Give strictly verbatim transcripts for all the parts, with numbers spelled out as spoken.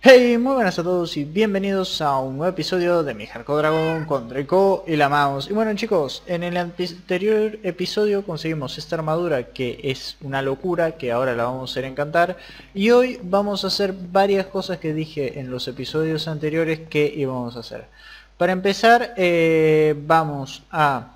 Hey, muy buenas a todos y bienvenidos a un nuevo episodio de mi Hardcore Dragon con Draco y la Mouse. Y bueno chicos, en el anterior episodio conseguimos esta armadura que es una locura, que ahora la vamos a hacer encantar. Y hoy vamos a hacer varias cosas que dije en los episodios anteriores que íbamos a hacer. Para empezar, eh, vamos a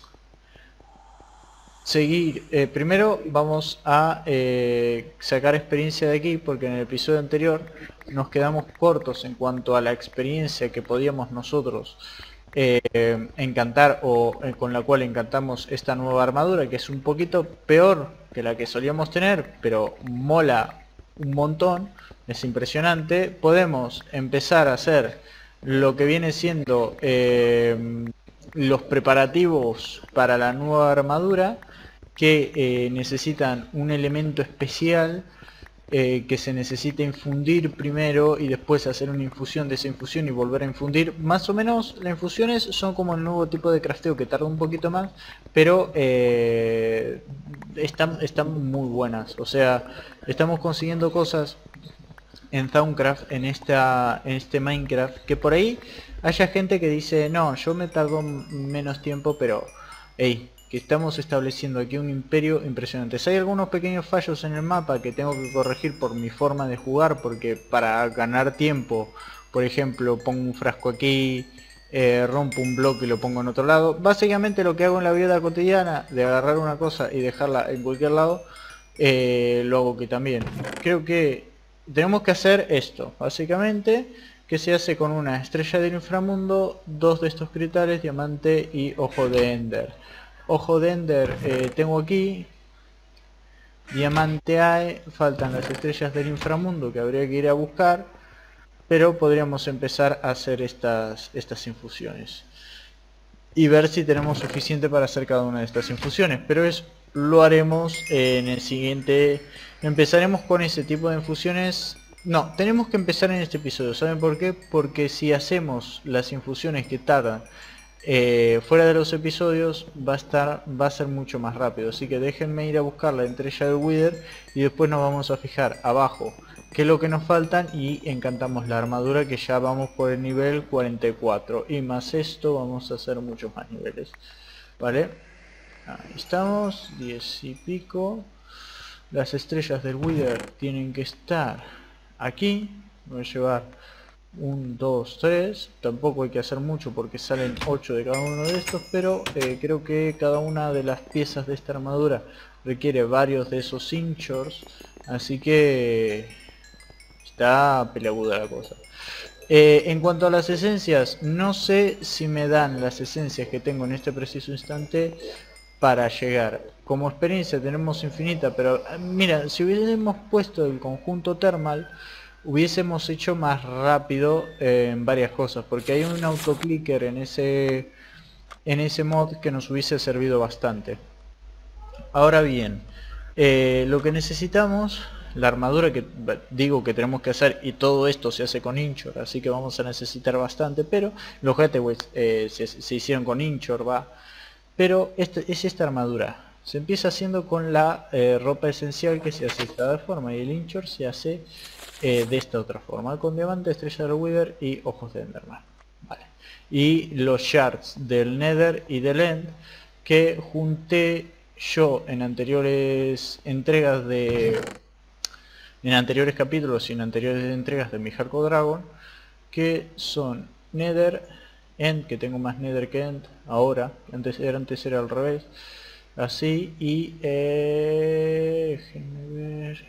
seguir, eh, primero vamos a eh, sacar experiencia de aquí, porque en el episodio anterior nos quedamos cortos en cuanto a la experiencia que podíamos nosotros eh, encantar, o eh, con la cual encantamos esta nueva armadura, que es un poquito peor que la que solíamos tener, pero mola un montón, es impresionante. Podemos empezar a hacer lo que viene siendo eh, los preparativos para la nueva armadura, que eh, necesitan un elemento especial eh, que se necesita infundir primero y después hacer una infusión de esa infusión y volver a infundir. Más o menos las infusiones son como el nuevo tipo de crafteo que tarda un poquito más, pero eh, están, están muy buenas. O sea, estamos consiguiendo cosas en Thaumcraft, en, esta, en este Minecraft, que por ahí haya gente que dice, no, yo me tardo menos tiempo, pero hey, que estamos estableciendo aquí un imperio impresionante. Si hay algunos pequeños fallos en el mapa que tengo que corregir por mi forma de jugar, porque para ganar tiempo, por ejemplo, pongo un frasco aquí, eh, rompo un bloque y lo pongo en otro lado. Básicamente lo que hago en la vida cotidiana, de agarrar una cosa y dejarla en cualquier lado, eh, lo hago que también. Creo que tenemos que hacer esto, básicamente, que se hace con una estrella del inframundo, dos de estos cristales, diamante y ojo de Ender. Ojo de Ender eh, tengo aquí, diamante hay, faltan las estrellas del inframundo que habría que ir a buscar, pero podríamos empezar a hacer estas, estas infusiones y ver si tenemos suficiente para hacer cada una de estas infusiones, pero es lo haremos en el siguiente. Empezaremos con ese tipo de infusiones. No, tenemos que empezar en este episodio. ¿Saben por qué? Porque si hacemos las infusiones que tardan eh, fuera de los episodios, va a estar va a ser mucho más rápido. Así que déjenme ir a buscar la estrella del Wither y después nos vamos a fijar abajo qué es lo que nos faltan y encantamos la armadura, que ya vamos por el nivel cuarenta y cuatro, y más esto vamos a hacer muchos más niveles, vale. Ahí estamos, diez y pico. Las estrellas del Wither tienen que estar aquí. Voy a llevar uno, dos, tres. Tampoco hay que hacer mucho porque salen ocho de cada uno de estos, pero eh, creo que cada una de las piezas de esta armadura requiere varios de esos hinchors, así que está peleaguda la cosa. Eh, en cuanto a las esencias, no sé si me dan las esencias que tengo en este preciso instante para llegar. Como experiencia tenemos infinita, pero mira, si hubiésemos puesto el conjunto thermal, hubiésemos hecho más rápido eh, en varias cosas, porque hay un autoclicker en ese, en ese mod que nos hubiese servido bastante. Ahora bien, eh, lo que necesitamos, la armadura que digo que tenemos que hacer, y todo esto se hace con Inchor, así que vamos a necesitar bastante, pero los gateways eh, se, se hicieron con Inchor, va. Pero este, es esta armadura. Se empieza haciendo con la eh, ropa esencial, que se hace de esta forma, y el Inchor se hace eh, de esta otra forma, con diamante, estrella del Wither y ojos de Enderman. Vale. Y los shards del Nether y del End que junté yo en anteriores entregas de en anteriores capítulos y en anteriores entregas de mi Hardcore Dragon, que son Nether, End, que tengo más Nether que End ahora, antes era, antes era al revés, así, y eh, déjenme ver,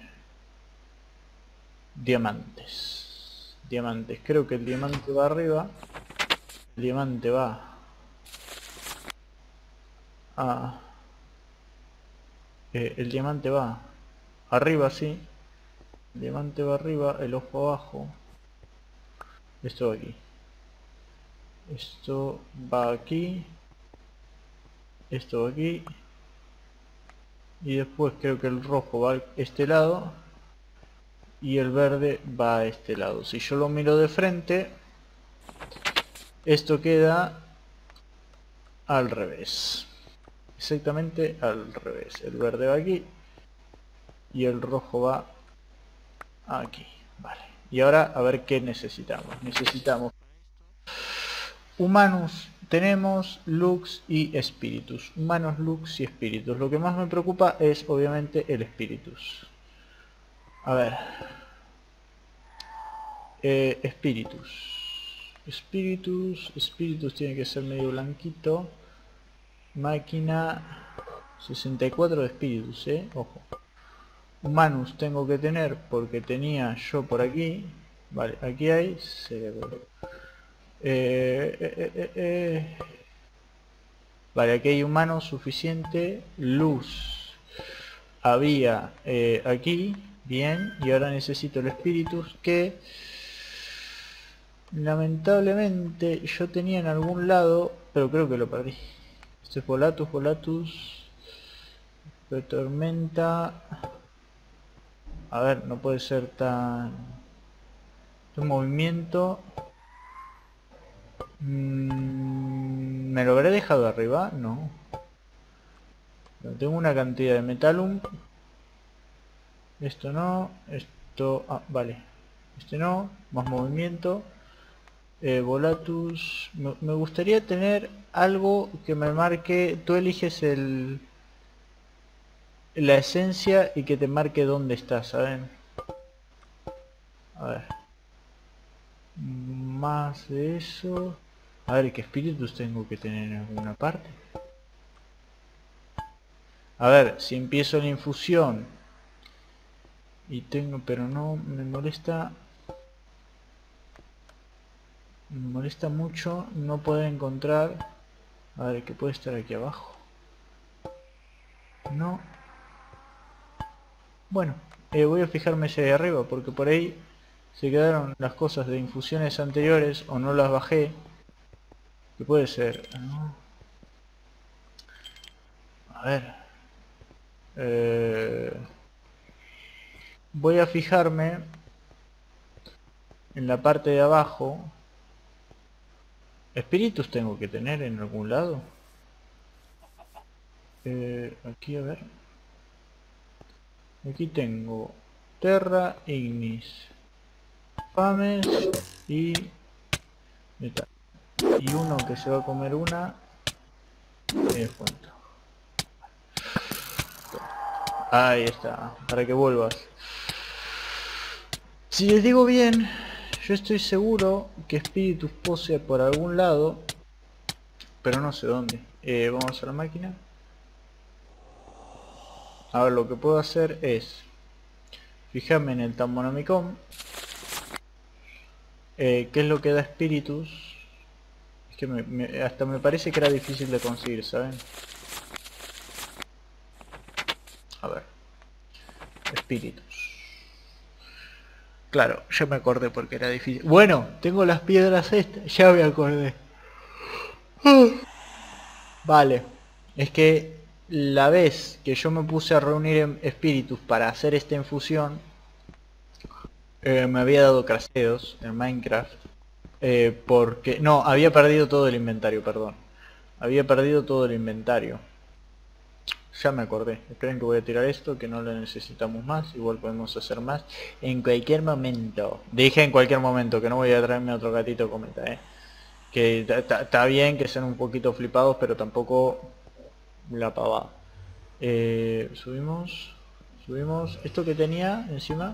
diamantes, diamantes, creo que el diamante va arriba, el diamante va a, eh, el diamante va arriba, sí, el diamante va arriba, el ojo abajo, esto va aquí, esto va aquí, esto va aquí, y después creo que el rojo va a este lado y el verde va a este lado. Si yo lo miro de frente, esto queda al revés, exactamente al revés. El verde va aquí y el rojo va aquí, vale. Y ahora a ver qué necesitamos. Necesitamos Humanus, tenemos Lux y Spiritus. Humanos, Lux y Spiritus. Lo que más me preocupa es obviamente el Spiritus. A ver. Eh, Spiritus. Spiritus. Spiritus tiene que ser medio blanquito. Máquina. sesenta y cuatro de Spiritus, eh. Ojo. Humanus tengo que tener porque tenía yo por aquí. Vale, aquí hay cerebro. Eh, eh, eh, eh. Vale, aquí hay humanos suficiente. Luz había eh, aquí. Bien, y ahora necesito el Spiritus que lamentablemente yo tenía en algún lado, pero creo que lo perdí. Este es Volatus, Volatus de tormenta. A ver, no puede ser tan... un movimiento. Mm, ¿me lo habré dejado arriba? No. No, tengo una cantidad de Metalum. Esto no. Esto... Ah, vale. Este no. Más movimiento. Eh, Volatus. Me, me gustaría tener algo que me marque... Tú eliges el... la esencia y que te marque dónde está, ¿saben? A ver. Más de eso. A ver, ¿qué espíritus tengo que tener en alguna parte? A ver, si empiezo la infusión y tengo, pero no, me molesta. Me molesta mucho no poder encontrar. A ver, ¿qué puede estar aquí abajo? No. Bueno, eh, voy a fijarme ese de arriba porque por ahí se quedaron las cosas de infusiones anteriores o no las bajé. ¿Qué puede ser? ¿No? A ver. Eh, voy a fijarme en la parte de abajo. ¿Espíritus tengo que tener en algún lado? Eh, aquí a ver. Aquí tengo Terra, Ignis, Fames y Metal. Y uno que se va a comer una y descuento. Ahí está, para que vuelvas. Si les digo bien, yo estoy seguro que Spiritus posee por algún lado, pero no sé dónde. Eh, vamos a la máquina. A ver, lo que puedo hacer es fijarme en el Tambonomicon. Eh, ¿Qué es lo que da Spiritus? Es que me, me, hasta me parece que era difícil de conseguir, ¿saben? A ver. Spiritus. Claro, ya me acordé porque era difícil. Bueno, tengo las piedras estas, ya me acordé. Vale, es que la vez que yo me puse a reunir en espíritus para hacer esta infusión, eh, me había dado craseos en Minecraft. Eh, porque... No, había perdido todo el inventario, perdón. Había perdido todo el inventario. Ya me acordé. Esperen que voy a tirar esto, que no lo necesitamos más. Igual podemos hacer más en cualquier momento. Dije en cualquier momento, que no voy a traerme otro gatito cometa, eh. Que está bien que sean un poquito flipados, pero tampoco la pavada. Eh, subimos. Subimos. Esto que tenía encima.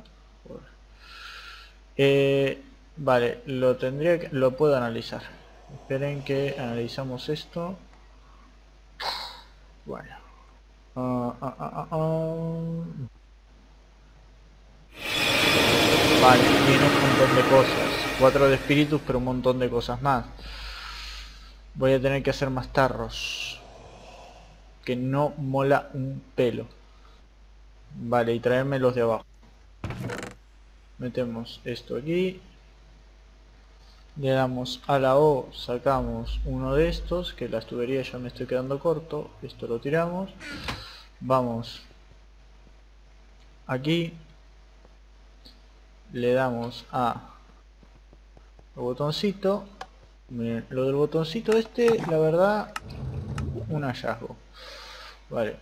Eh, vale, lo tendría que... Lo puedo analizar. Esperen que analizamos esto. Bueno. Uh, uh, uh, uh. Vale, tiene un montón de cosas. Cuatro de espíritus, pero un montón de cosas más. Voy a tener que hacer más tarros. Que no mola un pelo. Vale, y traerme los de abajo. Metemos esto aquí. Le damos a la O, sacamos uno de estos, que las tuberías ya me estoy quedando corto. Esto lo tiramos. Vamos aquí. Le damos a el botoncito. Miren, lo del botoncito este, la verdad, un hallazgo. Vale,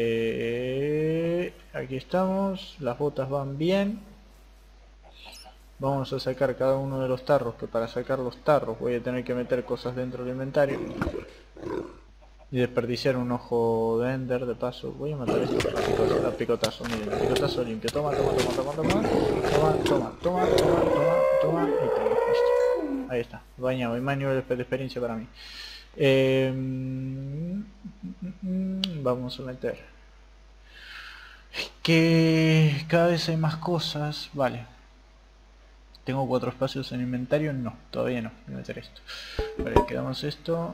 eh, aquí estamos, las botas van bien. Vamos a sacar cada uno de los tarros, que para sacar los tarros voy a tener que meter cosas dentro del inventario. Y desperdiciar un ojo de Ender, de paso. Voy a matar esto a picotazo, miren, a picotazo limpio. Toma, toma, toma, toma, toma, toma, toma, toma, toma, toma, toma, y toma, listo. Ahí está, bañado, y más niveles de experiencia para mí. Eh, vamos a meter que cada vez hay más cosas, vale. Tengo cuatro espacios en inventario, no, todavía no, voy a meter esto. Vale, quedamos esto.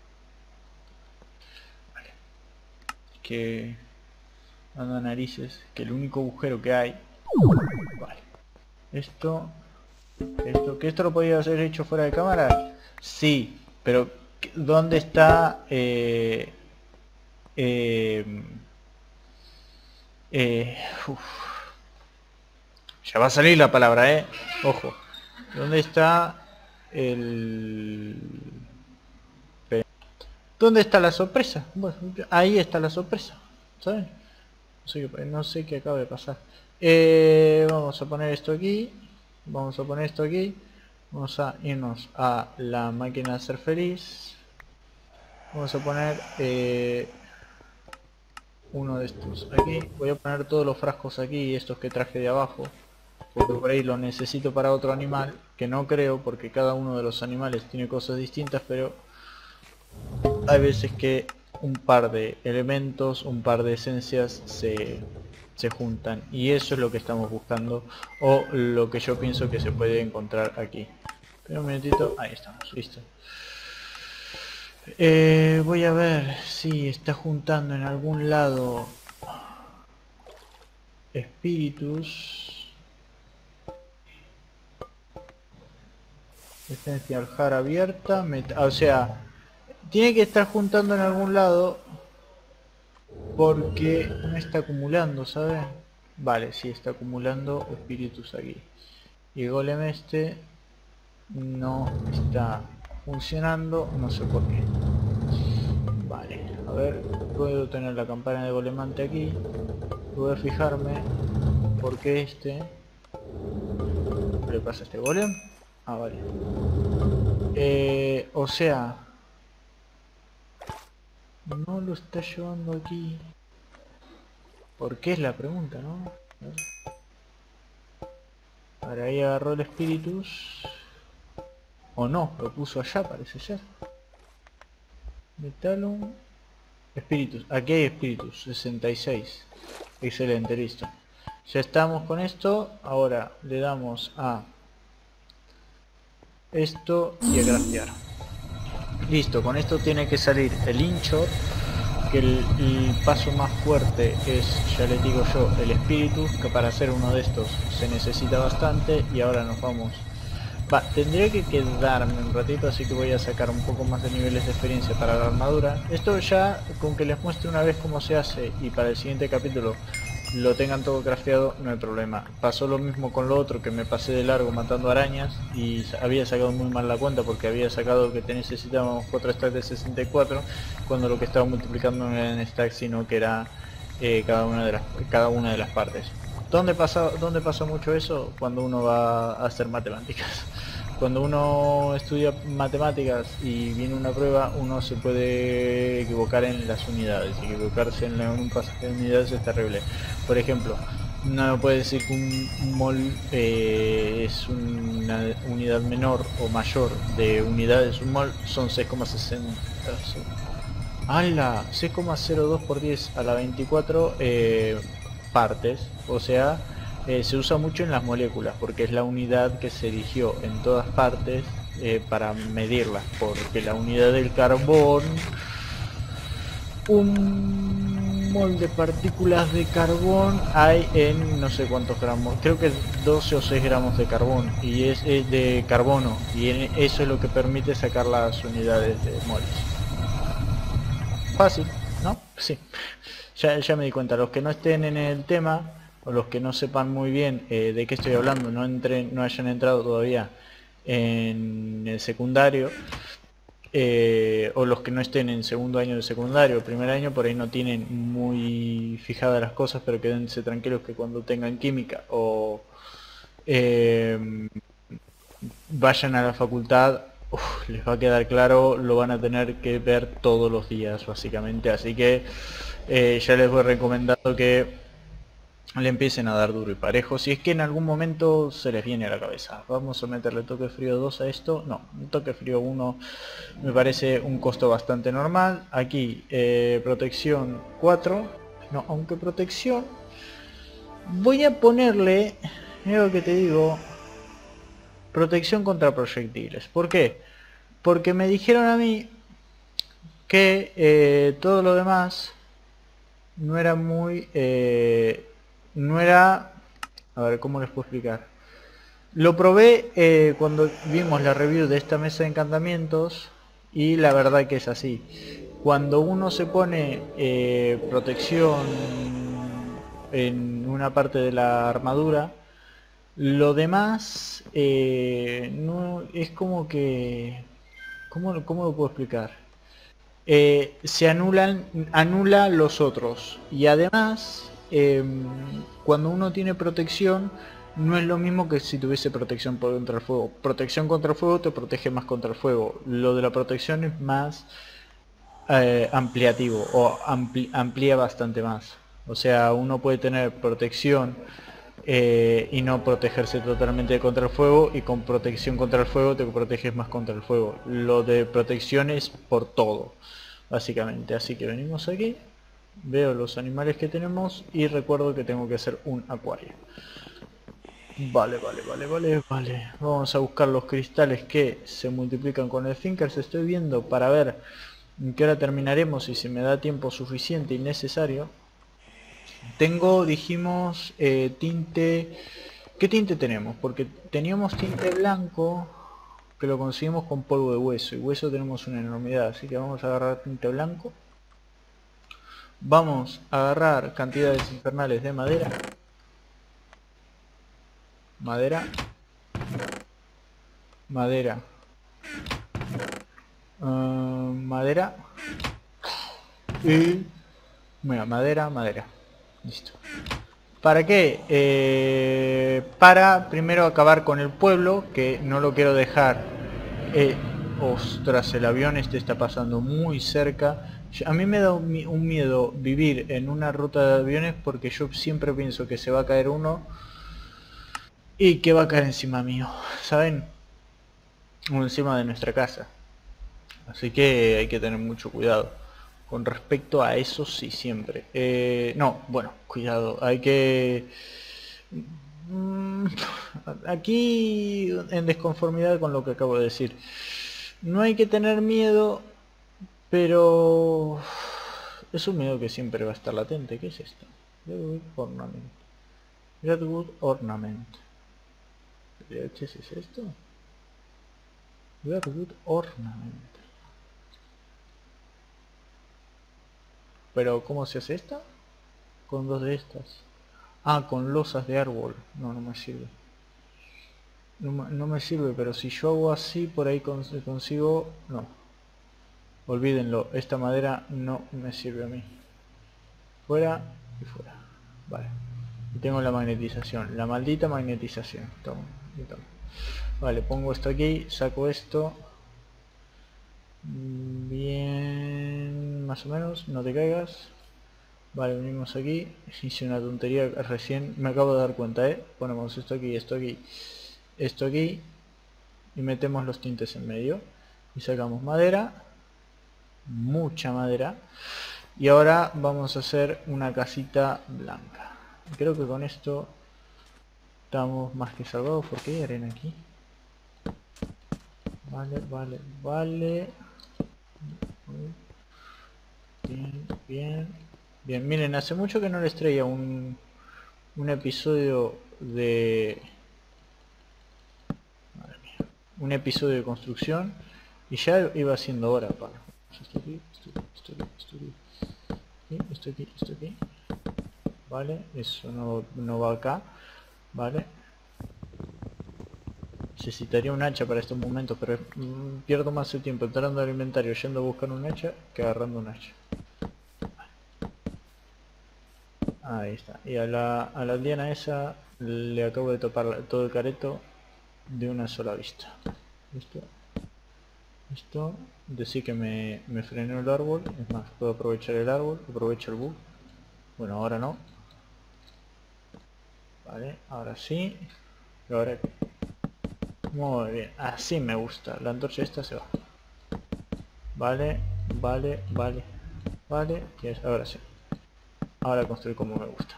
Vale. Que anda narices, que el único agujero que hay. Vale. Esto, esto, que esto lo podía haber hecho fuera de cámara. Sí, pero ¿dónde está? Eh, eh, eh, uf. Ya va a salir la palabra, eh. Ojo. ¿Dónde está el... ¿Dónde está la sorpresa? Bueno, ahí está la sorpresa. ¿Saben? No sé qué, no sé qué acaba de pasar. Eh, vamos a poner esto aquí. Vamos a poner esto aquí. Vamos a irnos a la máquina de ser feliz. Vamos a poner eh, uno de estos aquí. Voy a poner todos los frascos aquí y estos que traje de abajo, porque por ahí lo necesito para otro animal, que no creo porque cada uno de los animales tiene cosas distintas, pero hay veces que un par de elementos, un par de esencias se, se juntan, y eso es lo que estamos buscando, o lo que yo pienso que se puede encontrar aquí. Espera un minutito, ahí estamos, listo. Eh, voy a ver si está juntando en algún lado espíritus. Esencia aljar abierta, o sea, tiene que estar juntando en algún lado porque no está acumulando, ¿sabes? Vale, sí está acumulando espíritus aquí. Y el golem este no está funcionando, no sé por qué. Vale, a ver, puedo tener la campana de golemante aquí. Voy a fijarme por qué este... ¿Qué le pasa a este golem? Ah, vale. Eh, o sea... no lo está llevando aquí. ¿Por qué es la pregunta, no? Ahora ahí agarró el espíritus. O no, lo puso allá, parece ser. Metalon. Espíritus. Aquí hay espíritus. sesenta y seis. Excelente, listo. Ya estamos con esto. Ahora le damos a esto y a craftear. Listo, con esto tiene que salir el hinchor. Que el, el paso más fuerte es, ya les digo yo, el espíritu, que para hacer uno de estos se necesita bastante. Y ahora nos vamos. Va, tendría que quedarme un ratito, así que voy a sacar un poco más de niveles de experiencia para la armadura. Esto ya, con que les muestre una vez cómo se hace y para el siguiente capítulo lo tengan todo crafteado, no hay problema. Pasó lo mismo con lo otro, que me pasé de largo matando arañas y había sacado muy mal la cuenta, porque había sacado que te necesitábamos cuatro stacks de sesenta y cuatro, cuando lo que estaba multiplicando no era en stacks, sino que era eh, cada, una de las, cada una de las partes. ¿Dónde pasa, ¿Dónde pasa mucho eso? Cuando uno va a hacer matemáticas. Cuando uno estudia matemáticas y viene una prueba, uno se puede equivocar en las unidades. Y equivocarse en un pasaje de unidades es terrible. Por ejemplo, no puede decir que un mol eh, es una unidad menor o mayor de unidades. Un mol son seis coma sesenta. ¡Hala! seis coma cero dos por diez a la veinticuatro eh, partes. O sea... Eh, se usa mucho en las moléculas porque es la unidad que se eligió en todas partes eh, para medirlas, porque la unidad del carbón, un mol de partículas de carbón hay en no sé cuántos gramos, creo que doce o seis gramos de carbón, y es, es de carbono, y en, eso es lo que permite sacar las unidades de moles. Fácil, ¿no? Sí, ya, ya me di cuenta. Los que no estén en el tema, o los que no sepan muy bien eh, de qué estoy hablando, no entren, no hayan entrado todavía en el secundario, eh, o los que no estén en segundo año de secundario, primer año, por ahí no tienen muy fijadas las cosas, pero quédense tranquilos que cuando tengan química o eh, vayan a la facultad, uf, les va a quedar claro, lo van a tener que ver todos los días básicamente, así que eh, ya les voy recomendando que le empiecen a dar duro y parejo, si es que en algún momento se les viene a la cabeza. Vamos a meterle toque frío dos a esto, no, un toque frío uno me parece un costo bastante normal. Aquí eh, protección cuatro, no, aunque protección voy a ponerle, mira lo que te digo, protección contra proyectiles. ¿Por qué? Porque me dijeron a mí que eh, todo lo demás no era muy eh, no era, a ver cómo les puedo explicar, lo probé eh, cuando vimos la review de esta mesa de encantamientos y la verdad que es así. Cuando uno se pone eh, protección en una parte de la armadura, lo demás eh, no es como que, ¿cómo, cómo lo puedo explicar? Eh, se anulan, anula los otros, y además eh, cuando uno tiene protección no es lo mismo que si tuviese protección contra el fuego. Protección contra el fuego te protege más contra el fuego, lo de la protección es más eh, ampliativo, o ampli amplía bastante más. O sea, uno puede tener protección eh, y no protegerse totalmente contra el fuego, y con protección contra el fuego te proteges más contra el fuego. Lo de protección es por todo básicamente. Así que venimos aquí, veo los animales que tenemos y recuerdo que tengo que hacer un acuario. Vale, vale, vale, vale, vale. Vamos a buscar los cristales que se multiplican con el Thinkers. Estoy viendo para ver en qué hora terminaremos y si me da tiempo suficiente y necesario. Tengo, dijimos, eh, tinte... ¿Qué tinte tenemos? Porque teníamos tinte blanco que lo conseguimos con polvo de hueso, y hueso tenemos una enormidad, así que vamos a agarrar tinte blanco. Vamos a agarrar cantidades infernales de madera. Madera. Madera. Uh, madera. Y... Mira, madera, madera. Listo. ¿Para qué? Eh, para primero acabar con el pueblo, que no lo quiero dejar... Eh, ostras, el avión este está pasando muy cerca. A mí me da un, un miedo vivir en una ruta de aviones porque yo siempre pienso que se va a caer uno y que va a caer encima mío, ¿saben? O encima de nuestra casa. Así que hay que tener mucho cuidado. Con respecto a eso, sí, siempre. Eh, no, bueno, cuidado. Hay que... Aquí en desconformidad con lo que acabo de decir. No hay que tener miedo, pero... es un miedo que siempre va a estar latente. ¿Qué es esto? Redwood Ornament. Redwood Ornament. ¿Qué es esto? Redwood Ornament. Pero ¿cómo se hace esta? Con dos de estas. Ah, con losas de árbol. No, no me sirve. No, no me sirve, pero si yo hago así, por ahí cons consigo... No. Olvídenlo, esta madera no me sirve a mí. Fuera y fuera. Vale. Y tengo la magnetización. La maldita magnetización. Toma, y toma. Vale, pongo esto aquí, saco esto. Bien, más o menos, no te caigas. Vale, venimos aquí. Hice una tontería recién, me acabo de dar cuenta, eh. Ponemos esto aquí, esto aquí, esto aquí. Y metemos los tintes en medio. Y sacamos madera. Mucha madera. Y ahora vamos a hacer una casita blanca. Creo que con esto estamos más que salvados, porque hay arena aquí. Vale, vale, vale. Bien, bien. Bien, miren, hace mucho que no les traía un, un episodio de... Madre mía. Un episodio de construcción. Y ya iba siendo hora para... Esto aquí, esto aquí, esto aquí, esto aquí. Esto aquí, esto aquí. Vale, eso no, no va acá. Vale. Necesitaría un hacha para estos momentos, pero mmm, pierdo más el tiempo entrando al inventario yendo a buscar un hacha que agarrando un hacha. Ahí está. Y a la, a la aldeana esa le acabo de topar la- todo el careto de una sola vista. ¿Listo? Esto, decir que me, me frenó el árbol. Es más, puedo aprovechar el árbol, aprovecho el bug. Bueno, ahora no. Vale, ahora sí. Y ahora... Muy bien, así me gusta. La antorcha esta se va. Vale, vale, vale, vale. Y es- ahora sí. Ahora construir como me gusta.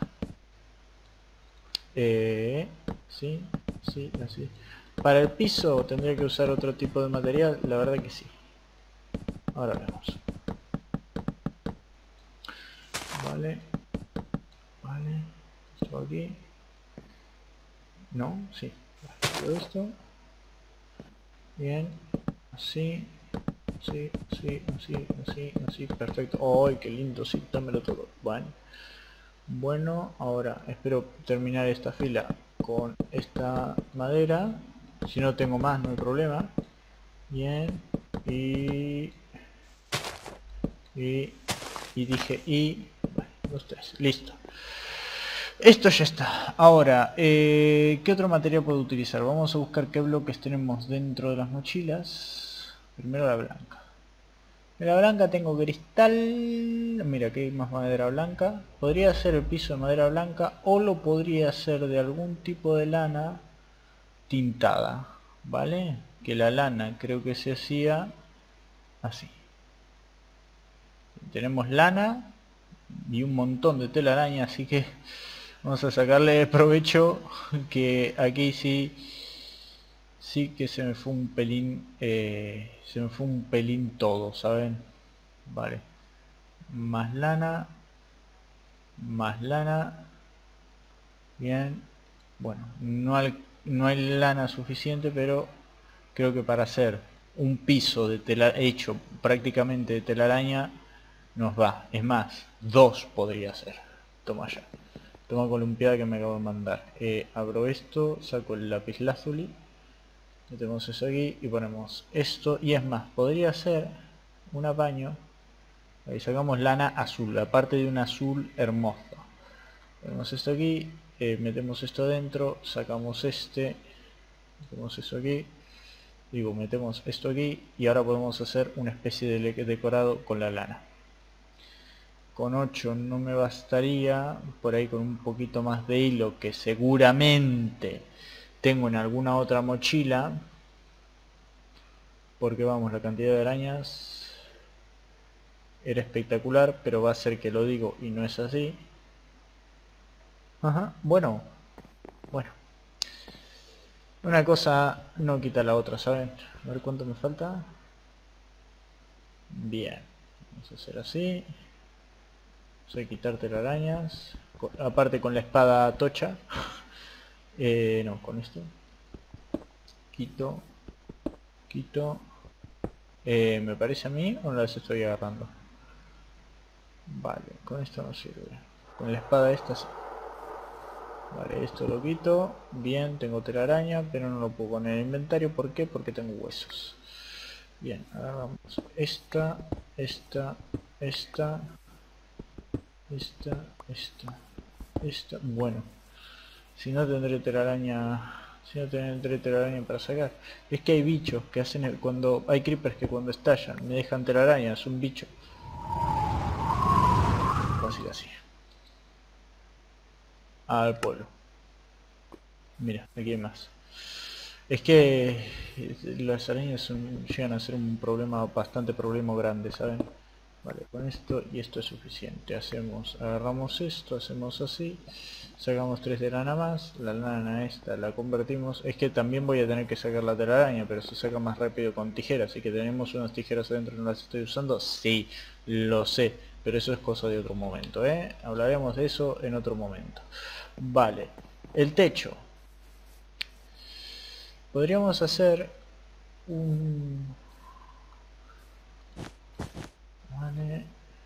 Eh, sí, sí, así. Para el piso tendría que usar otro tipo de material, la verdad que sí. Ahora vemos. Vale, vale. Esto aquí. No, sí. Todo esto. Bien. Así. Sí, sí, así, así, así. Perfecto. ¡Ay, qué lindo! Sí, dámelo todo. Bueno. Bueno, ahora espero terminar esta fila con esta madera. Si no tengo más, no hay problema. Bien. Y... Y... Y dije y... Bueno, los tres. Listo. Esto ya está. Ahora, eh, ¿qué otro material puedo utilizar? Vamos a buscar qué bloques tenemos dentro de las mochilas. Primero la blanca. En la blanca tengo cristal. Mira, aquí hay más madera blanca. Podría ser el piso de madera blanca o lo podría hacer de algún tipo de lana tintada, ¿vale? Que la lana creo que se hacía así. Tenemos lana y un montón de telaraña, así que vamos a sacarle provecho, que aquí sí sí que se me fue un pelín eh, se me fue un pelín todo, ¿saben? Vale, más lana, más lana. Bien, bueno, no hay, no hay lana suficiente, pero creo que para hacer un piso de tela hecho prácticamente de telaraña nos va. Es más, dos podría ser. Toma ya. Toma columpiada que me acabo de mandar. Eh, abro esto, saco el lápiz lazuli, metemos eso aquí y ponemos esto. Y es más, podría ser un apaño. Ahí sacamos lana azul, aparte de un azul hermoso. Ponemos esto aquí, eh, metemos esto dentro, sacamos este, metemos eso aquí, digo, metemos esto aquí y ahora podemos hacer una especie de decorado con la lana. Con ocho no me bastaría, por ahí con un poquito más de hilo que seguramente tengo en alguna otra mochila, porque vamos, la cantidad de arañas era espectacular, pero va a ser que lo digo y no es así. Ajá, bueno, bueno. Una cosa no quita la otra, ¿saben? A ver cuánto me falta. Bien, vamos a hacer así. Vamos a quitar telarañas. Aparte con la espada tocha. Eh, no, con esto. Quito. Quito. Eh, ¿Me parece a mí o no las estoy agarrando? Vale, con esto no sirve. Con la espada esta sí. Vale, esto lo quito. Bien, tengo telaraña, pero no lo puedo poner en el inventario. ¿Por qué? Porque tengo huesos. Bien, agarramos esta, esta, esta, esta, esta, esta. Bueno, si no tendré telaraña, si no tendré telaraña para sacar. Es que hay bichos que hacen el, cuando hay creepers que cuando estallan me dejan telaraña, es un bicho. Así, así. Al pueblo. Mira, aquí hay más. Es que las arañas son, llegan a ser un problema, bastante problema grande, ¿saben? Vale, con esto y esto es suficiente. Hacemos, agarramos esto, hacemos así, sacamos tres de lana más, la lana esta la convertimos. Es que también voy a tener que sacar la telaraña, pero se saca más rápido con tijeras. Así que tenemos unas tijeras adentro, ¿no las estoy usando? Sí, lo sé, pero eso es cosa de otro momento, ¿eh? Hablaremos de eso en otro momento. Vale, el techo. Podríamos hacer un... Vale,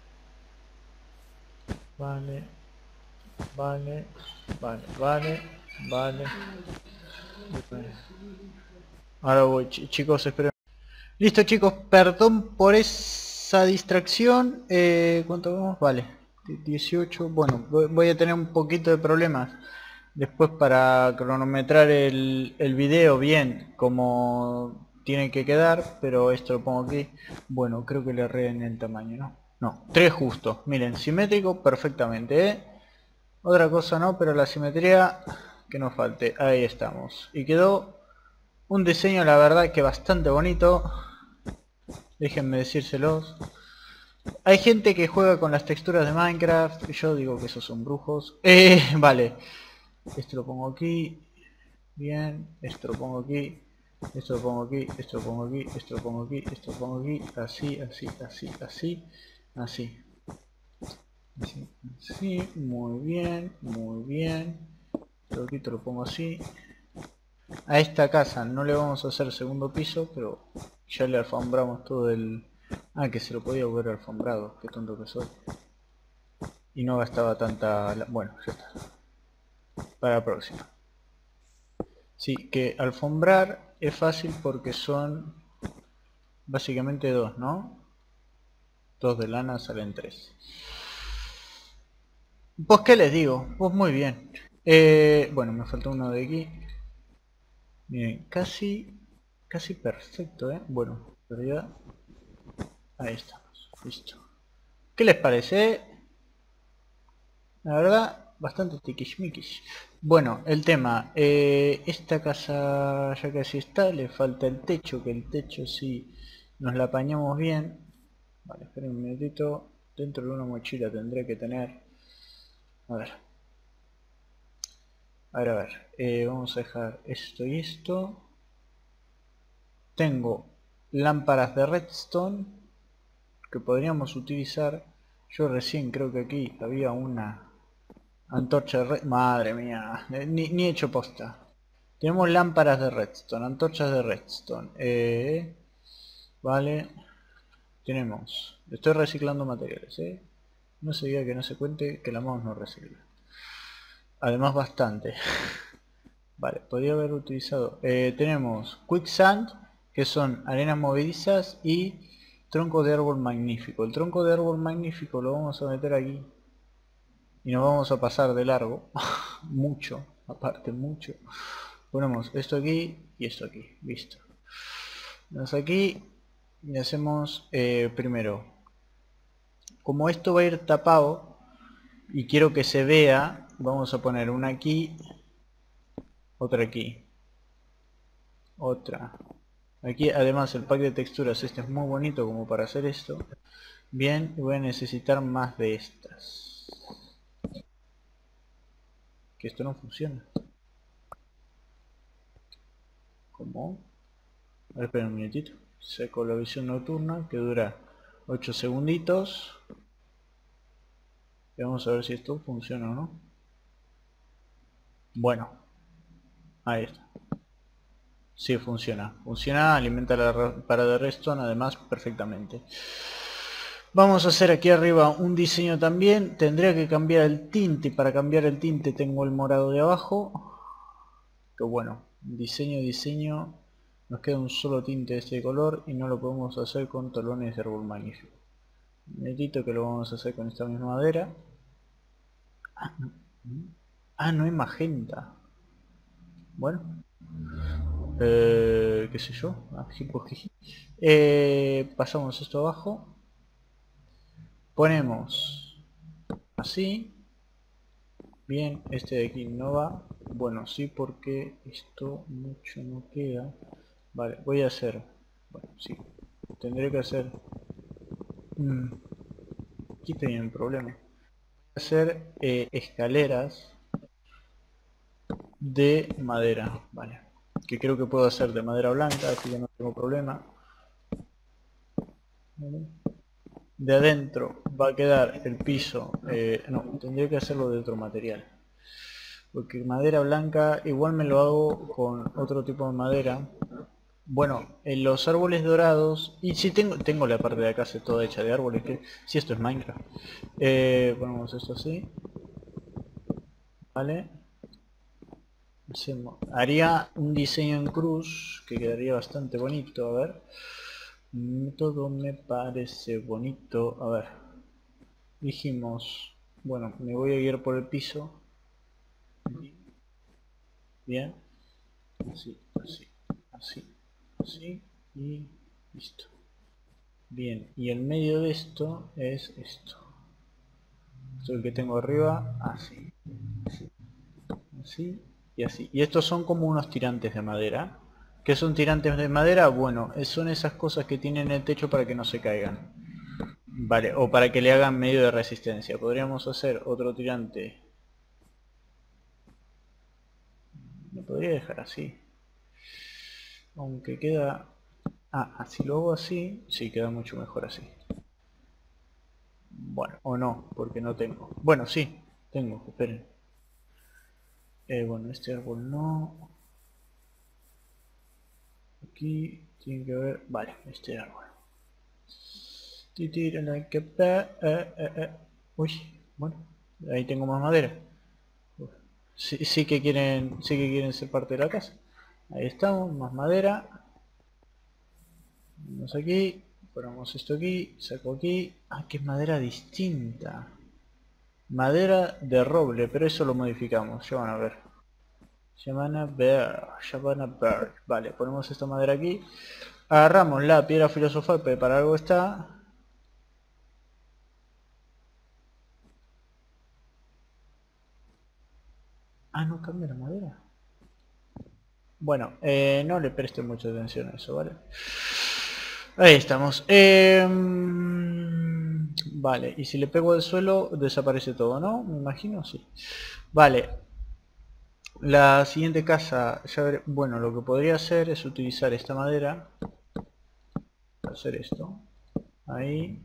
vale, vale, vale, vale, vale. Ahora voy, ch chicos, esperen. Listo, chicos, perdón por esa distracción. Eh, ¿Cuánto vamos? Vale. dieciocho. Bueno, voy a tener un poquito de problemas después para cronometrar el, el video bien como tiene que quedar, pero esto lo pongo aquí. Bueno, creo que le erré en el tamaño, ¿no? No, tres justo. Miren, simétrico perfectamente, ¿eh? Otra cosa no, pero la simetría que nos falte. Ahí estamos. Y quedó un diseño, la verdad, que bastante bonito. Déjenme decírselos. Hay gente que juega con las texturas de Minecraft. Yo digo que esos son brujos. Eh, vale. Esto lo pongo aquí. Bien. Esto lo pongo aquí. Esto lo pongo aquí. Esto lo pongo aquí. Esto lo pongo aquí. Esto lo pongo aquí. Así, así, así, así. Así. Así, así. Muy bien. Muy bien. Esto aquí te lo pongo así. A esta casa no le vamos a hacer segundo piso, pero ya le alfombramos todo el... Ah, que se lo podía haber alfombrado, qué tonto que soy. Y no gastaba tanta... Bueno, ya está. Para la próxima. Sí, que alfombrar es fácil porque son básicamente dos, ¿no? Dos de lana salen tres. Pues qué les digo, pues muy bien. Eh, bueno, me faltó uno de aquí. Miren, casi... Casi perfecto, ¿eh? Bueno, pero ya... Ahí estamos, listo. ¿Qué les parece? La verdad, bastante tiquismiquis. Bueno, el tema, eh, esta casa ya casi está, le falta el techo, que el techo sí nos la apañamos bien. Vale, esperen un minutito, dentro de una mochila tendré que tener... A ver. A ver, a ver, eh, vamos a dejar esto y esto. Tengo lámparas de redstone que podríamos utilizar. Yo recién creo que aquí había una... Antorcha de red... Madre mía, ni, ni he hecho posta. Tenemos lámparas de redstone, antorchas de redstone. Eh, vale. Tenemos... Estoy reciclando materiales, ¿eh? No se diga que no se cuente que la mouse no recicla. Además bastante. Vale, podría haber utilizado... Eh, tenemos quicksand, que son arenas movedizas, y tronco de árbol magnífico. El tronco de árbol magnífico lo vamos a meter aquí. Y nos vamos a pasar de largo. Mucho, aparte mucho. Ponemos esto aquí y esto aquí. Listo. Vamos aquí y hacemos eh, primero. Como esto va a ir tapado y quiero que se vea, vamos a poner una aquí, otra aquí, otra. Aquí además el pack de texturas este es muy bonito como para hacer esto. Bien, y voy a necesitar más de estas. Que esto no funciona. ¿Cómo? A ver, espera un minutito. Saco la visión nocturna que dura ocho segunditos. Y vamos a ver si esto funciona o no. Bueno. Ahí está. Sí, funciona. Funciona, alimenta la para de redstone además perfectamente. Vamos a hacer aquí arriba un diseño también. Tendría que cambiar el tinte. Para cambiar el tinte tengo el morado de abajo. Que bueno, diseño, diseño. Nos queda un solo tinte de este color y no lo podemos hacer con talones de árbol magnífico. Necesito que lo vamos a hacer con esta misma madera. Ah, no, ah, no hay magenta. Bueno. Eh, qué sé yo. Eh, pasamos esto abajo. Ponemos así. Bien, este de aquí no va. Bueno, sí, porque esto mucho no queda. Vale, voy a hacer... Bueno, sí. Tendré que hacer... Mm, aquí tenía un problema. Voy a hacer eh, escaleras de madera. Vale. Que creo que puedo hacer de madera blanca, así que no tengo problema. Vale. De adentro va a quedar el piso... Eh, no, tendría que hacerlo de otro material. Porque madera blanca igual me lo hago con otro tipo de madera. Bueno, en los árboles dorados, y si tengo tengo la parte de acá toda hecha de árboles, que si esto es Minecraft. Eh, ponemos esto así. Vale. Hacemos, haría un diseño en cruz que quedaría bastante bonito, a ver. Todo me parece bonito, a ver. Dijimos Bueno, me voy a guiar por el piso. Bien. Así, así, así, así y listo. Bien, y el medio de esto es esto. Esto es el que tengo arriba, así, así, así y así. Y estos son como unos tirantes de madera. ¿Qué son tirantes de madera? Bueno, son esas cosas que tienen el techo para que no se caigan. Vale, o para que le hagan medio de resistencia. Podríamos hacer otro tirante. Lo podría dejar así. Aunque queda... Ah, así lo hago así. Sí, queda mucho mejor así. Bueno, o no, porque no tengo. Bueno, sí, tengo, esperen. Eh, bueno, este árbol no. Aquí tiene que haber... Vale, este árbol. Uy, bueno, ahí tengo más madera. Sí, sí que quieren, sí que quieren ser parte de la casa. Ahí estamos, más madera. Vamos aquí, ponemos esto aquí, saco aquí. Ah, que es madera distinta. Madera de roble, pero eso lo modificamos, ya van a ver. Ya van a ver, ya van a ver. Vale, ponemos esta madera aquí. Agarramos la piedra filosofal, pero para algo está. Ah, no cambia la madera. Bueno, eh, no le preste mucha atención a eso, ¿vale? Ahí estamos. Eh, vale, y si le pego al suelo desaparece todo, ¿no? Me imagino, sí. Vale. La siguiente casa, ya veré, bueno, lo que podría hacer es utilizar esta madera para hacer esto. Ahí.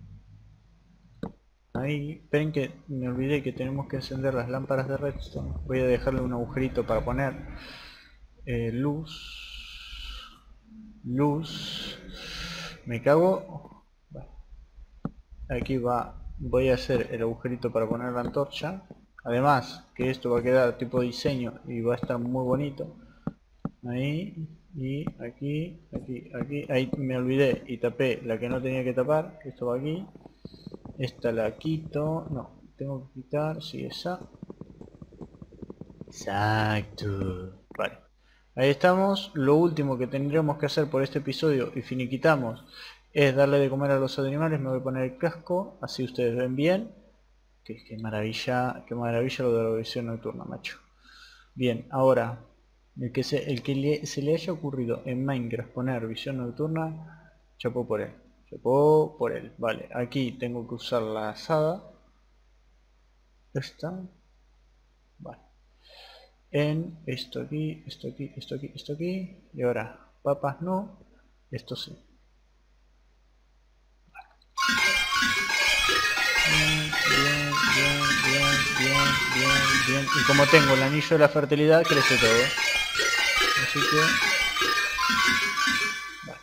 Ahí. Esperen que me olvidé que tenemos que encender las lámparas de redstone. Voy a dejarle un agujerito para poner eh, luz. Luz. Me cago. Vale. Aquí va. Voy a hacer el agujerito para poner la antorcha. Además que esto va a quedar tipo diseño y va a estar muy bonito. Ahí. Y aquí. Aquí. Aquí. Ahí me olvidé y tapé la que no tenía que tapar. Esto va aquí. Esta la quito. No. Tengo que quitar. Sí, esa. Exacto. Vale. Ahí estamos. Lo último que tendremos que hacer por este episodio y finiquitamos es darle de comer a los animales. Me voy a poner el casco, así ustedes ven bien. Qué, qué maravilla, qué maravilla lo de la visión nocturna, macho. Bien, ahora, el que, se, el que le, se le haya ocurrido en Minecraft poner visión nocturna, chapó por él. Chapó por él. Vale, aquí tengo que usar la asada. Esta. Vale. En esto aquí, esto aquí, esto aquí, esto aquí. Y ahora, papas no, esto sí. Bien, bien, bien, bien, bien, bien, bien. Y como tengo el anillo de la fertilidad, crece todo. Así que... Vale.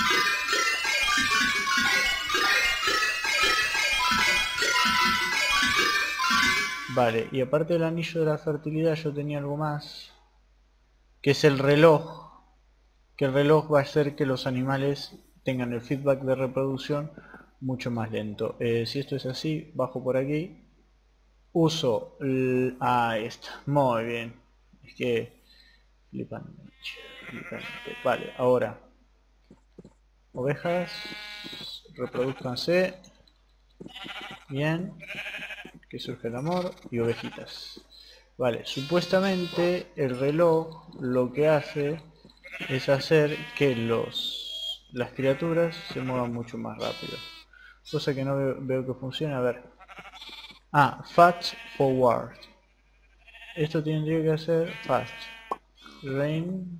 Vale, y aparte del anillo de la fertilidad yo tenía algo más. Que es el reloj. Que el reloj va a hacer que los animales tengan el feedback de reproducción mucho más lento. Eh, si esto es así, bajo por aquí. Uso... El... Ahí está. Muy bien. Es que... Flipante. Flipante. Vale, ahora. Ovejas. Reproduzcanse. Bien. Que surge el amor. Y ovejitas. Vale, supuestamente el reloj lo que hace es hacer que los las criaturas se muevan mucho más rápido. Cosa que no veo, veo que funcione. A ver. Ah, fast forward. Esto tendría que hacer fast. Rain.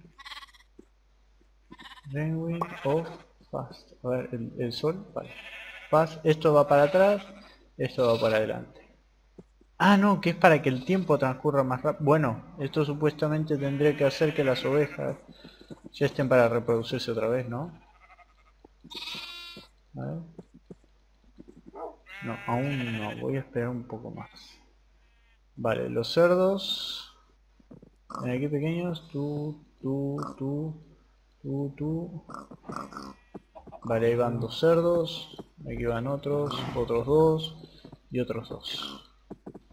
Rain wind off fast. A ver, el, el sol. Vale. Fast. Esto va para atrás. Esto va para adelante. Ah, no, que es para que el tiempo transcurra más rápido. Bueno, esto supuestamente tendría que hacer que las ovejas ya estén para reproducirse otra vez, ¿no? A ver. No, aún no. Voy a esperar un poco más. Vale, los cerdos. Ven aquí pequeños. Tú, tú, tú, tú, tú. Vale, ahí van dos cerdos. Aquí van otros, otros dos y otros dos.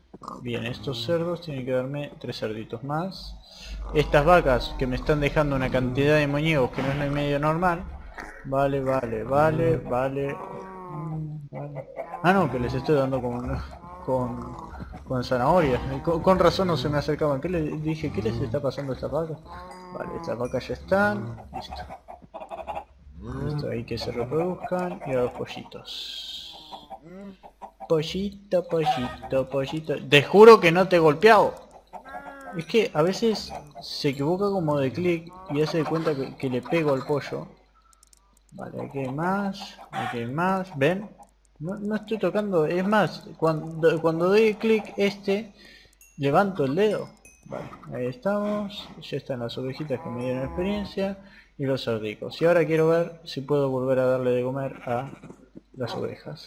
Bien, estos cerdos tienen que darme tres cerditos más. Estas vacas que me están dejando una cantidad de moñegos que no es ni medio normal. Vale, vale, vale, vale. Mm, vale. Ah, no, que les estoy dando con, con, con zanahorias. Con, con razón no se me acercaban. ¿Qué les dije? ¿Qué les está pasando a estas vacas? Vale, estas vacas ya están. Listo. Listo, ahí que se reproduzcan. Y ahora los pollitos. Pollito, pollito, pollito. Te juro que no te he golpeado. Es que a veces se equivoca como de clic y hace de cuenta que, que le pego al pollo. Vale, aquí hay más, aquí hay más, ¿ven? No, no estoy tocando, es más, cuando, cuando doy clic este, levanto el dedo. Vale, ahí estamos, ya están las ovejitas que me dieron experiencia y los cerdicos. Y ahora quiero ver si puedo volver a darle de comer a las ovejas.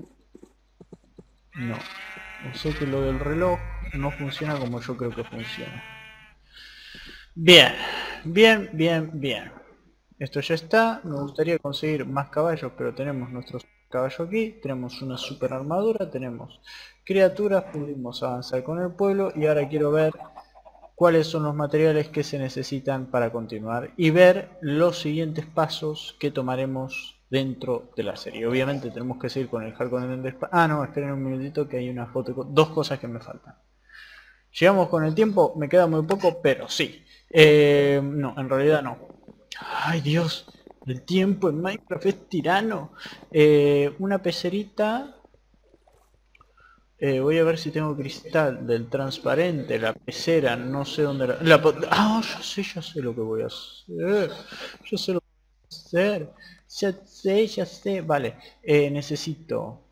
No, o sea que lo del reloj no funciona como yo creo que funciona. Bien, bien, bien, bien. Esto ya está. Me gustaría conseguir más caballos, pero tenemos nuestro caballo aquí. Tenemos una super armadura, tenemos criaturas, pudimos avanzar con el pueblo y ahora quiero ver cuáles son los materiales que se necesitan para continuar y ver los siguientes pasos que tomaremos dentro de la serie. Obviamente tenemos que seguir con el Harkonnen de... Ah, no, esperen un minutito que hay una foto, dos cosas que me faltan. Llegamos con el tiempo, me queda muy poco, pero sí. Eh, no, en realidad no. Ay Dios, el tiempo en Minecraft es tirano. Eh, una pecerita. Eh, voy a ver si tengo cristal del transparente, la pecera, no sé dónde la... la ah, ya sé, ya sé lo que voy a hacer. Yo sé lo que voy a hacer. Ya sé, ya sé. Vale, eh, necesito...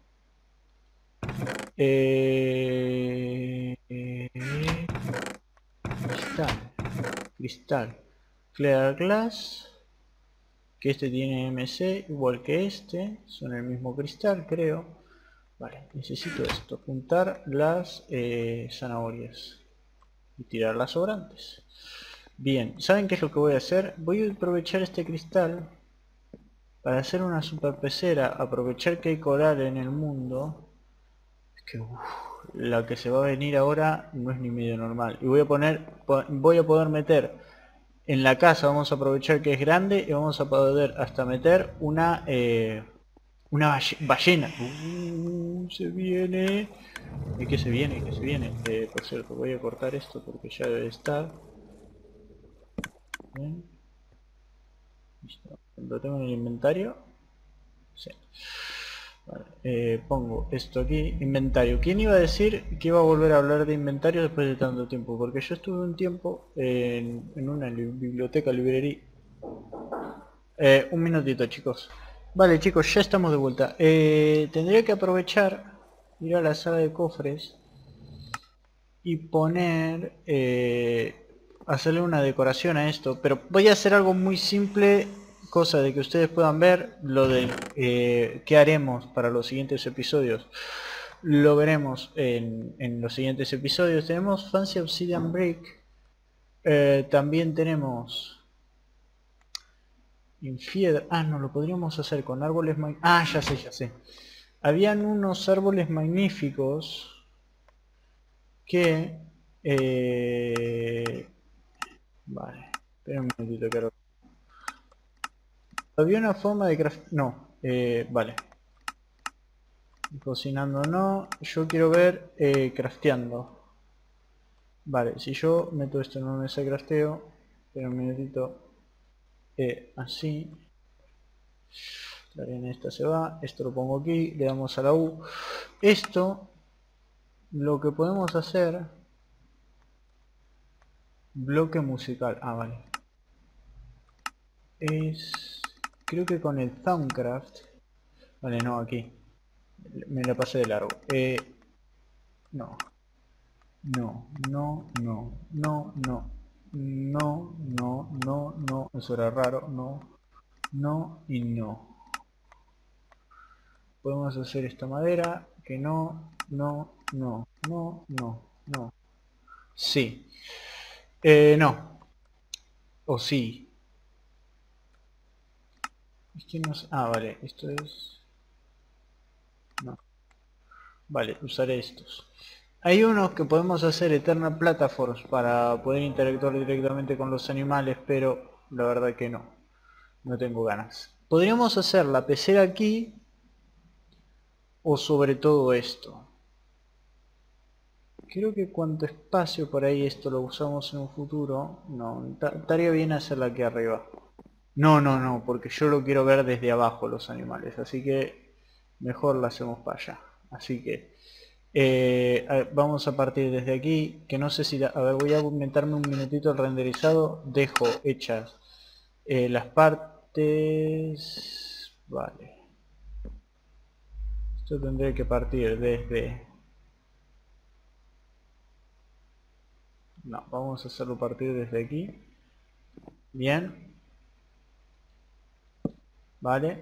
Eh, eh, cristal. Cristal. Clear Glass. Que este tiene M C igual que este. Son el mismo cristal, creo. Vale, necesito esto, juntar las eh, zanahorias y tirar las sobrantes. Bien, ¿saben qué es lo que voy a hacer? Voy a aprovechar este cristal para hacer una super pecera, aprovechar que hay coral en el mundo. Es que uf, la que se va a venir ahora no es ni medio normal. Y voy a poner, voy a poder meter en la casa, vamos a aprovechar que es grande y vamos a poder hasta meter una... Eh, Una balle ballena. Uh, se viene. ¿Y qué se viene? ¿Qué se viene? Eh, por cierto, voy a cortar esto porque ya debe estar. Bien. Listo. ¿Lo tengo en el inventario? Sí. Vale. Eh, pongo esto aquí. Inventario. ¿Quién iba a decir que iba a volver a hablar de inventario después de tanto tiempo? Porque yo estuve un tiempo en, en una biblioteca, librería. Eh, un minutito, chicos. Vale, chicos, ya estamos de vuelta. Eh, tendría que aprovechar, ir a la sala de cofres y poner, eh, hacerle una decoración a esto. Pero voy a hacer algo muy simple, cosa de que ustedes puedan ver lo de eh, qué haremos para los siguientes episodios. Lo veremos en, en los siguientes episodios. Tenemos Fancy Obsidian Brick. Eh, también tenemos... Infiedra. Ah, no, lo podríamos hacer con árboles mag... Ah, ya sé, ya sé. Habían unos árboles magníficos que... Eh... Vale, espera un minutito, claro. Había una forma de craft... No, eh, vale. Cocinando no. Yo quiero ver eh, crafteando. Vale, si yo meto esto en una mesa de crafteo, espera un minutito. Eh, así. La arena esta se va, esto lo pongo aquí, le damos a la U. Esto, lo que podemos hacer... Bloque musical, ah vale. Es... creo que con el Soundcraft... Vale, no, aquí. Me la pasé de largo. Eh, no. No, no, no, no, no. No, no, no, no. Eso era raro, no. No y no. Podemos hacer esta madera, que no, no, no, no, no, no. Sí. Eh, no. O sí. Es que no sé. Ah, vale, esto es... No. Vale, usaré estos. Hay unos que podemos hacer Eternal Platforms para poder interactuar directamente con los animales, pero la verdad que no. No tengo ganas. Podríamos hacer la pecera aquí o sobre todo esto. Creo que cuanto espacio por ahí esto lo usamos en un futuro. No, estaría bien hacerla aquí arriba. No, no, no, porque yo lo quiero ver desde abajo los animales, así que mejor la hacemos para allá. Así que eh, a ver, vamos a partir desde aquí, que no sé si... A ver, voy a aumentarme un minutito el renderizado. Dejo hechas eh, las partes... Vale. Esto tendré que partir desde... No, vamos a hacerlo partir desde aquí. Bien. Vale.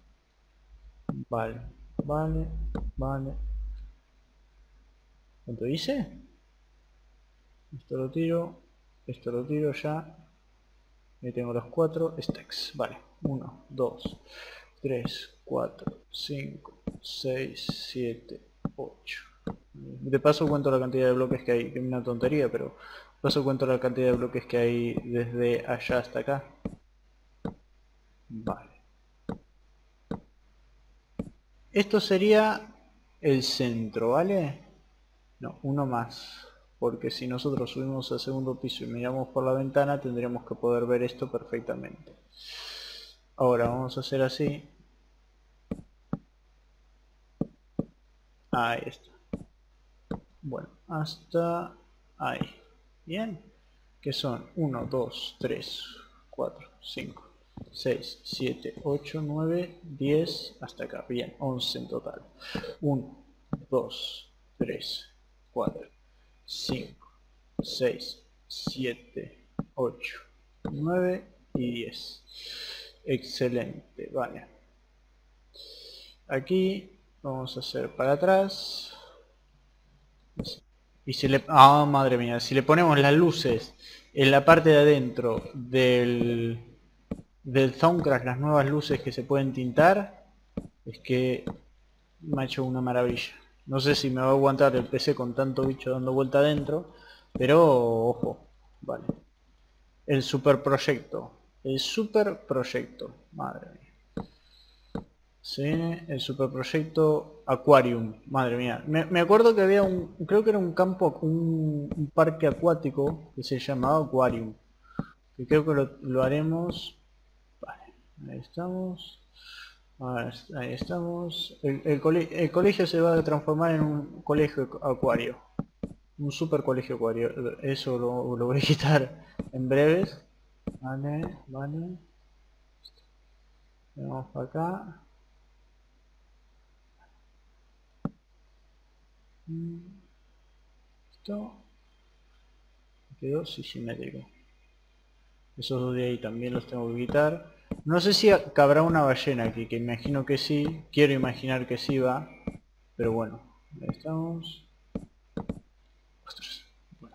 Vale. Vale. Vale. ¿Cuánto hice? Esto lo tiro. Esto lo tiro ya. Ahí tengo los cuatro stacks. Vale. uno, dos, tres, cuatro, cinco, seis, siete, ocho. De paso cuento la cantidad de bloques que hay, que es una tontería, pero de paso cuento la cantidad de bloques que hay desde allá hasta acá. Vale. Esto sería el centro, ¿vale? No, uno más. Porque si nosotros subimos al segundo piso y miramos por la ventana, tendríamos que poder ver esto perfectamente. Ahora vamos a hacer así. Ahí está. Bueno, hasta ahí. Bien. Que son uno, dos, tres, cuatro, cinco, seis, siete, ocho, nueve, diez, hasta acá. Bien, once en total. uno, dos, tres, cuatro, cinco, seis, siete, ocho, nueve y diez. Excelente, vale. Aquí vamos a hacer para atrás. Y si le... Ah, madre mía, si le ponemos las luces en la parte de adentro del, del Thaumcraft, las nuevas luces que se pueden tintar, es que me ha hecho una maravilla. No sé si me va a aguantar el P C con tanto bicho dando vuelta adentro, pero ojo, vale. El super proyecto, el super proyecto, madre mía. Sí, el superproyecto Aquarium, madre mía. Me, me acuerdo que había un, creo que era un campo, un, un parque acuático que se llamaba Aquarium. Que creo que lo, lo haremos. Vale, ahí estamos. Ahora, ahí estamos. El, el, cole, el colegio se va a transformar en un colegio acuario. Un super colegio acuario. Eso lo, lo voy a quitar en breves. Vale, vale. Vamos para acá. Esto quedó simétrico. Esos dos de ahí también los tengo que quitar. No sé si cabrá una ballena aquí, que imagino que sí. Quiero imaginar que sí va. Pero bueno, ahí estamos. Ostras. Bueno.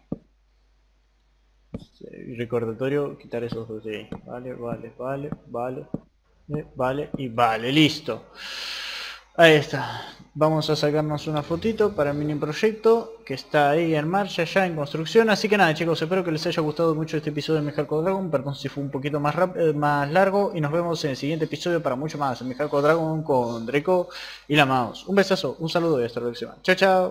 Este, recordatorio, quitar esos dos de ahí. Vale, vale, vale, vale. Vale y vale, listo. Ahí está. Vamos a sacarnos una fotito para el mini proyecto que está ahí en marcha, ya en construcción. Así que nada, chicos, espero que les haya gustado mucho este episodio de Mejor Dragon. Perdón si fue un poquito más rápido, más largo. Y nos vemos en el siguiente episodio para mucho más. Mejor Dragon con Draco y la Mouse. Un besazo, un saludo y hasta la próxima. Chao, chao.